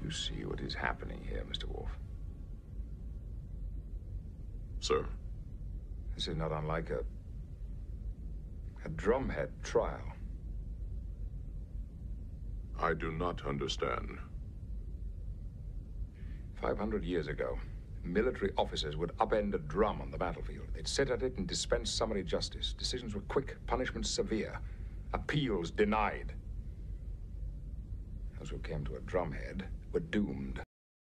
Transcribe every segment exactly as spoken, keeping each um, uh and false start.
You see what is happening here, Mister Wolf? Sir? This is not unlike a... a drumhead trial. I do not understand. Five hundred years ago, military officers would upend a drum on the battlefield. They'd sit at it and dispense summary justice. Decisions were quick, punishments severe, appeals denied. Those who came to a drumhead were doomed.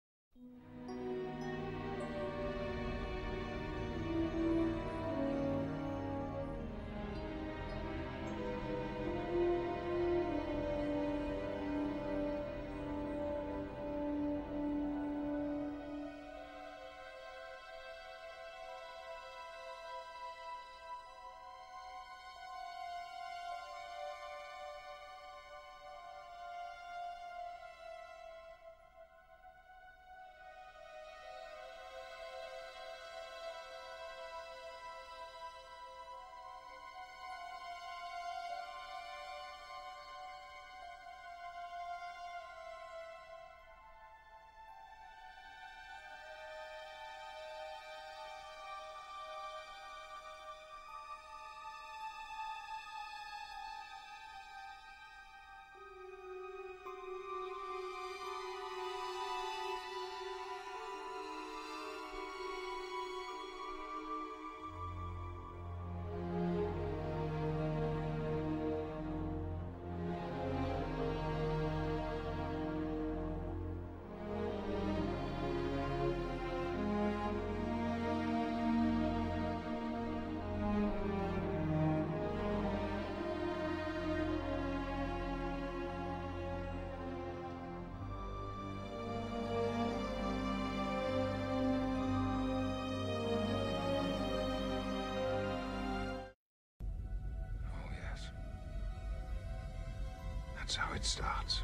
That's how it starts.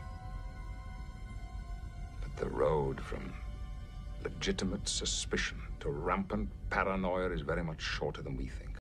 But the road from legitimate suspicion to rampant paranoia is very much shorter than we think.